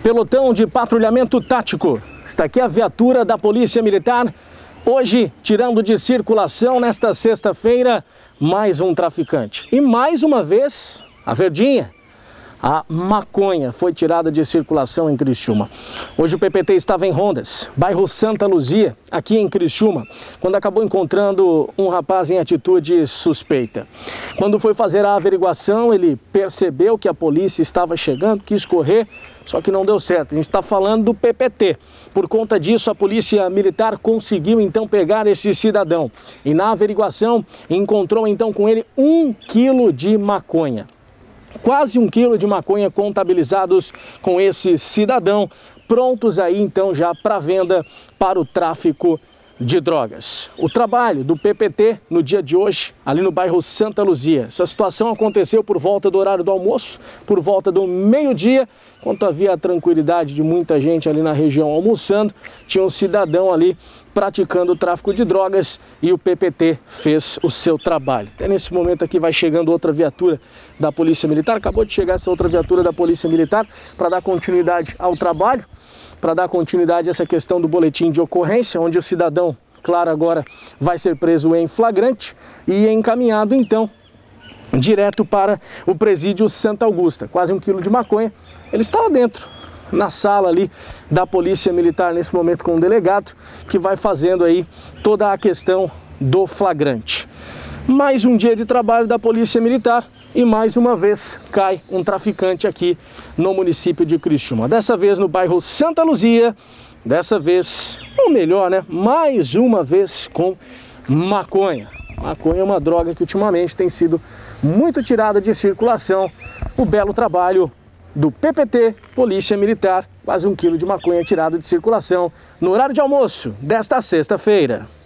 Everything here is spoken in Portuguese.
Pelotão de patrulhamento tático. Está aqui a viatura da Polícia Militar. Hoje, tirando de circulação nesta sexta-feira, mais um traficante. E mais uma vez, a verdinha. A maconha foi tirada de circulação em Criciúma. Hoje o PPT estava em Rondas, bairro Santa Luzia, aqui em Criciúma, quando acabou encontrando um rapaz em atitude suspeita. Quando foi fazer a averiguação, ele percebeu que a polícia estava chegando, quis correr, só que não deu certo. A gente está falando do PPT. Por conta disso, a Polícia Militar conseguiu então pegar esse cidadão. E na averiguação, encontrou então com ele 1 quilo de maconha. Quase 1 quilo de maconha contabilizados com esse cidadão, prontos aí então já para venda para o tráfico de drogas. O trabalho do PPT no dia de hoje, ali no bairro Santa Luzia. Essa situação aconteceu por volta do horário do almoço, por volta do meio-dia, enquanto havia a tranquilidade de muita gente ali na região almoçando, tinha um cidadão ali praticando o tráfico de drogas e o PPT fez o seu trabalho. Até nesse momento aqui vai chegando outra viatura da Polícia Militar, acabou de chegar essa outra viatura da Polícia Militar para dar continuidade ao trabalho, para dar continuidade a essa questão do boletim de ocorrência, onde o cidadão, claro, agora vai ser preso em flagrante e encaminhado então direto para o presídio Santa Augusta. Quase 1 quilo de maconha, ele está lá dentro, na sala ali da Polícia Militar nesse momento com o delegado, que vai fazendo aí toda a questão do flagrante. Mais um dia de trabalho da Polícia Militar e mais uma vez cai um traficante aqui no município de Criciúma. Dessa vez no bairro Santa Luzia, dessa vez, ou melhor, né, mais uma vez com maconha. Maconha é uma droga que ultimamente tem sido muito tirada de circulação. O belo trabalho do PPT, Polícia Militar, quase 1 quilo de maconha tirado de circulação no horário de almoço desta sexta-feira.